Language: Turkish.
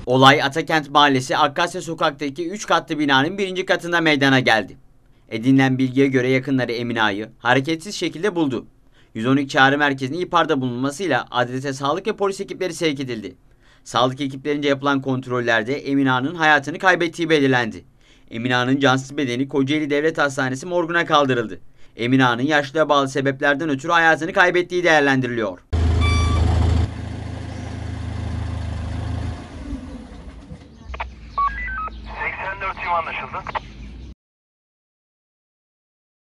Olay Atakent Mahallesi Akkasya Sokak'taki 3 katlı binanın 1. katında meydana geldi. Edinilen bilgiye göre yakınları Emine Ağa'yı hareketsiz şekilde buldu. 112 çağrı merkezine ihbarda bulunmasıyla adrese sağlık ve polis ekipleri sevk edildi. Sağlık ekiplerince yapılan kontrollerde Emine Ağa'nın hayatını kaybettiği belirlendi. Emine Ağa'nın cansız bedeni Kocaeli Devlet Hastanesi morguna kaldırıldı. Emine Ağa'nın yaşlığa bağlı sebeplerden ötürü hayatını kaybettiği değerlendiriliyor. 84 anlaşıldı.